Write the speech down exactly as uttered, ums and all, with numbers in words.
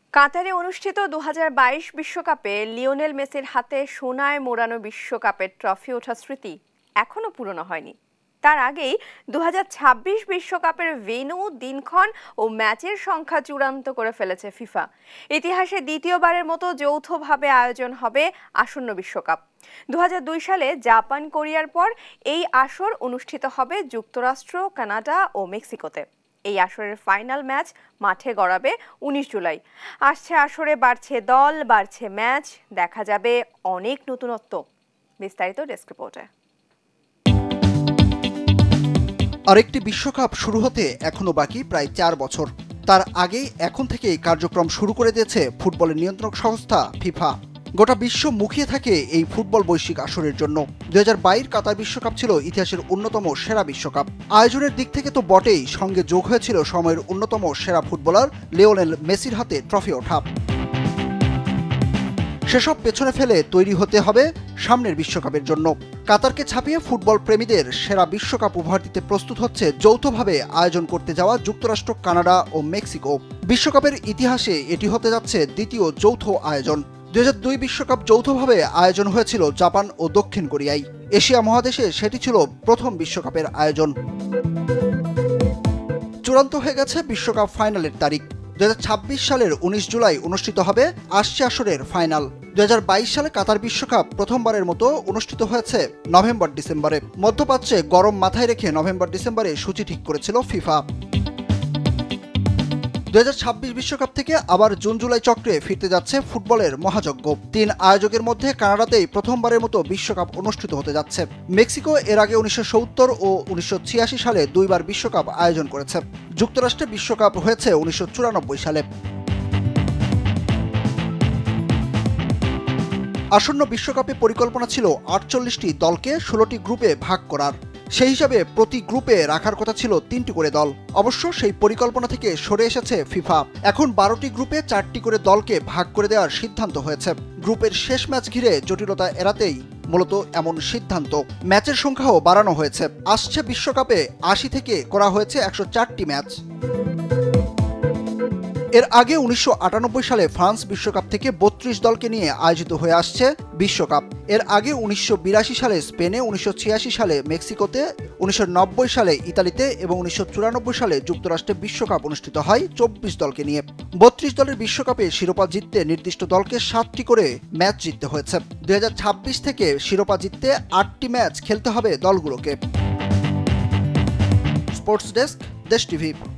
কাতারে অনুষ্ঠিত দু হাজার বাইশ বিশ্বকাপে লিওনেল মেসির হাতে সোনায় মোড়ানো বিশ্বকাপের ট্রফি ওঠা স্মৃতি এখনো পূরণ হয়নি। তার আগেই দু হাজার ছাব্বিশ বিশ্বকাপের ভেন্যু, দিনক্ষণ ও ম্যাচের সংখ্যা চূড়ান্ত করে ফেলেছে ফিফা। ইতিহাসে দ্বিতীয়বারের মতো যৌথভাবে আয়োজন হবে আসন্ন বিশ্বকাপ। দু হাজার দুই সালে জাপান, কোরিয়ার পর এই আসর অনুষ্ঠিত হবে যুক্তরাষ্ট্র, কানাডা ও মেক্সিকোতে। এই আসরের ফাইনাল ম্যাচ মাঠে গড়াবে উনিশ জুলাই। আসছে আসরে বাড়ছে দল, বাড়ছে ম্যাচ, দেখা যাবে অনেক নতুনত্ব। বিস্তারিত ডেস্ক রিপোর্টে। আরেকটি বিশ্বকাপ শুরু হতে এখনো বাকি প্রায় চার বছর। তার আগেই এখন থেকেই কার্যক্রম শুরু করে দিয়েছে ফুটবলের নিয়ন্ত্রক সংস্থা ফিফা। গোটা বিশ্ব মুখিয়ে থাকে এই ফুটবল বৈশ্বিক আসরের জন্য। দুই হাজার বাইশ কাতার বিশ্বকাপ ছিল ইতিহাসের অন্যতম সেরা বিশ্বকাপ। আয়োজনের দিক থেকে তো বটেই, সঙ্গে যোগ হয়েছিল সময়ের অন্যতম সেরা ফুটবলার লিওনেল মেসির হাতে ট্রফি ওঠা। সেসব পেছনে ফেলে তৈরি হতে হবে সামনের বিশ্বকাপের জন্য। কাতারকে ছাপিয়ে ফুটবল প্রেমীদের সেরা বিশ্বকাপ উপহার দিতে প্রস্তুত হচ্ছে যৌথভাবে আয়োজন করতে যাওয়া যুক্তরাষ্ট্র, কানাডা ও মেক্সিকো। বিশ্বকাপের ইতিহাসে এটি হতে যাচ্ছে দ্বিতীয় যৌথ আয়োজন। দুই হাজার দুই বিশ্বকাপ যৌথভাবে আয়োজন হয়েছিল জাপান ও দক্ষিণ কোরিয়ায়। এশিয়া মহাদেশে সেটি ছিল প্রথম বিশ্বকাপের আয়োজন। চূড়ান্ত হয়ে গেছে বিশ্বকাপ ফাইনালের তারিখ। দুই হাজার ছাব্বিশ সালের উনিশ জুলাই অনুষ্ঠিত হবে আসছে আসরের ফাইনাল। দুই হাজার বাইশ সালে কাতার বিশ্বকাপ প্রথমবারের মতো অনুষ্ঠিত হয়েছে নভেম্বর ডিসেম্বরে। মধ্যপ্রাচ্যে গরম মাথায় রেখে নভেম্বর ডিসেম্বরে সূচি ঠিক করেছিল ফিফা। দুই হাজার ছাব্বিশ বিশ্বকাপ থেকে আবার জুন জুলাই চক্রে ফিরতে যাচ্ছে ফুটবলের মহাযজ্ঞ। তিন আয়োজকের মধ্যে কানাডাতেই প্রথমবারের মতো বিশ্বকাপ অনুষ্ঠিত হতে যাচ্ছে। মেক্সিকো এর আগে উনিশশো সত্তর ও উনিশশো ছিয়াশি সালে দুইবার বিশ্বকাপ আয়োজন করেছে। যুক্তরাষ্ট্রে বিশ্বকাপ হয়েছে উনিশশো চুরানব্বই সালে। আসন্ন বিশ্বকাপে পরিকল্পনা ছিল আটচল্লিশটি দলকে ষোলোটি গ্রুপে ভাগ করার। সেই হিসাবে প্রতি গ্রুপে রাখার কথা ছিল তিনটি করে দল। অবশ্য সেই পরিকল্পনা থেকে সরে এসেছে ফিফা। এখন বারোটি গ্রুপে চারটি করে দলকে ভাগ করে দেওয়ার সিদ্ধান্ত হয়েছে। গ্রুপের শেষ ম্যাচ ঘিরে জটিলতা এড়াতেই মূলত এমন সিদ্ধান্ত। ম্যাচের সংখ্যাও বাড়ানো হয়েছে। আসছে বিশ্বকাপে আশি থেকে করা হয়েছে একশো চারটি ম্যাচ। এর আগে উনিশশো আটানব্বই সালে ফ্রান্স বিশ্বকাপ থেকে বত্রিশ দলকে নিয়ে আয়োজিত হয়ে আসছে বিশ্বকাপ। এর আগে উনিশশো বিরাশি সালে স্পেনে, উনিশশো ছিয়াশি সালে মেক্সিকোতে, উনিশশো নব্বই সালে ইতালিতে এবং উনিশশো চুরানব্বই সালে যুক্তরাষ্ট্রে বিশ্বকাপ অনুষ্ঠিত হয় চব্বিশ দলকে নিয়ে। বত্রিশ দলের বিশ্বকাপে শিরোপা জিততে নির্দিষ্ট দলকে সাতটি করে ম্যাচ জিততে হয়েছে। দুই হাজার ছাব্বিশ থেকে শিরোপা জিততে আটটি ম্যাচ খেলতে হবে দলগুলোকে। Sports desk, Desh TV.